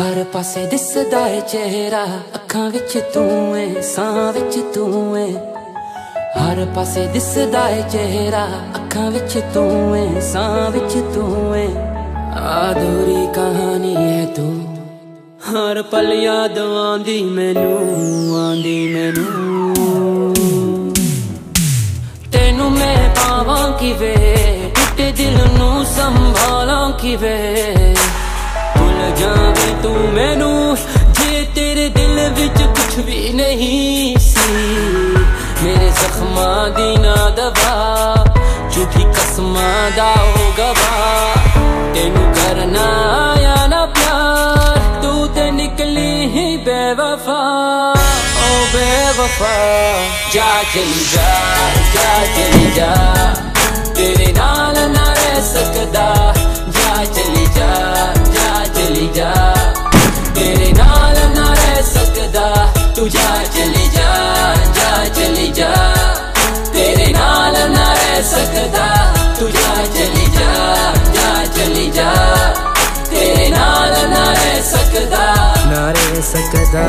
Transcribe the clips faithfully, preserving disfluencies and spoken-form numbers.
हर पासे दिसदा है चेहरा, अखां विच तू है, सां विच तू है। हर पासे दिसदा है चेहरा, अखां विच तू है, सां विच तू है। अधूरी कहानी है तू, हर पल याद आंदी मैनू, आंदी मैनू। तेनू मैं पावां किवे, टुटे दिल नू संभालां किवे। भुल जावे तू मैनू जे तेरे दिल विच कुछ भी नहीं सी। मेरे जख्मां दी ना दवा, झूठी कसमां दा हो गवाह। तेनू करना आया ना प्यार, तू ते निकली ही बेवफा, ओ बेवफा। जा चली जा, जा चली जा, तेरे नाल ना रह सकदा। जा चली जा, जा चली जा, तेरे नाल ना रह सकदा। तू जा चली जा, जा चली जा, तेरे नाल ना रह सकदा। तू जा चली जा, जा चली जा, तेरे नाल ना रह सकदा, ना रह सकदा।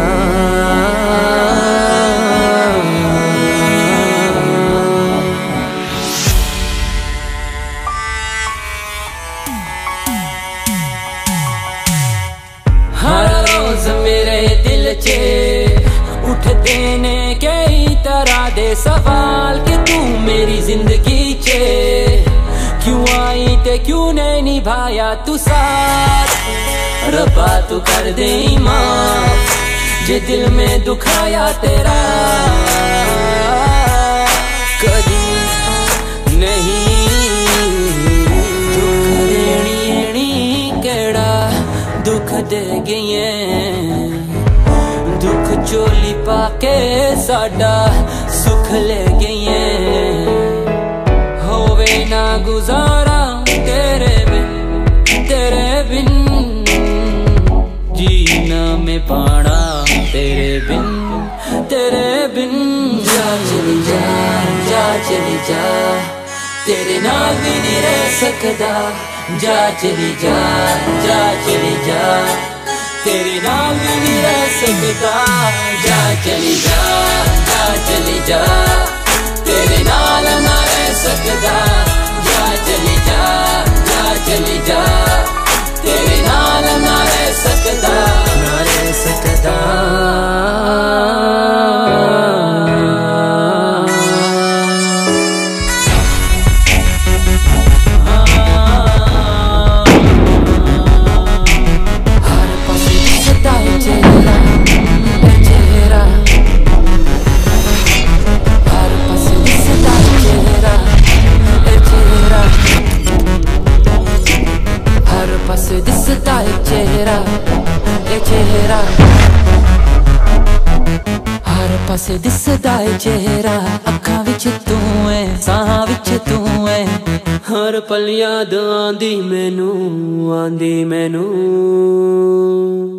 हर रोज मेरे दिल चे उठते ने कई तरह दे सवाल कि तू मेरी जिंदगी चे क्यों आई ते क्यों नहीं निभाया तू साथ। रब्बा तू कर दे माफ जे दिल में दुखाया तेरा कदी नहीं। दुख देनी एनी केड़ा दुख दे गई, दुख चोली पाके साडा सुख ले गई। होवे ना गुजारा तेरे बिन, तेरे बिन जीना में पाना तेरे बिन, तेरे बिन। जा चली जा, जा चली जा, तेरे नाल भी नहीं रह सकदा। जा चली जा, जा चली जा, तेरे नाल भी नहीं रह सकदा। जा चली जा, जा चली जा, तेरे नाल ना रह सकदा। जा चली जा, जा चली जा, तेरे नाल ना रह सकदा, ना रह सकदा। दिसदा है चेहरा, ए चेहरा, हर पासे दिसदा है चेहरा। अखां विच तू है, सां विच तू है। हर पल याद आंदी मैनू, आंदी मैनू।